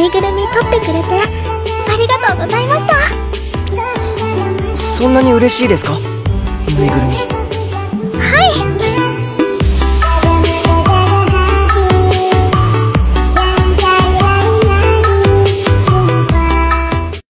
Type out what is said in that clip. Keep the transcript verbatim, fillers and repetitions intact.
ぬいぐるみ取ってくれてありがとうございました。 そんなに嬉しいですか、ぬいぐるみ。